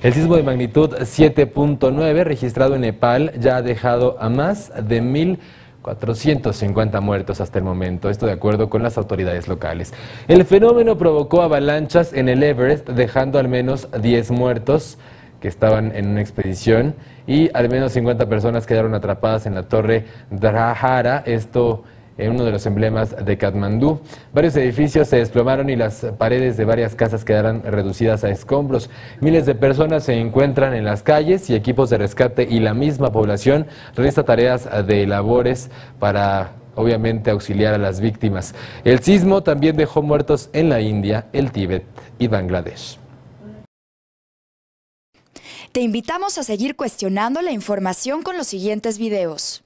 El sismo de magnitud 7.9 registrado en Nepal ya ha dejado a más de 1.450 muertos hasta el momento, esto de acuerdo con las autoridades locales. El fenómeno provocó avalanchas en el Everest, dejando al menos 10 muertos que estaban en una expedición y al menos 50 personas quedaron atrapadas en la torre Dharahara, esto en uno de los emblemas de Katmandú. Varios edificios se desplomaron y las paredes de varias casas quedaron reducidas a escombros. Miles de personas se encuentran en las calles y equipos de rescate y la misma población realiza tareas de labores para obviamente auxiliar a las víctimas. El sismo también dejó muertos en la India, el Tíbet y Bangladesh. Te invitamos a seguir cuestionando la información con los siguientes videos.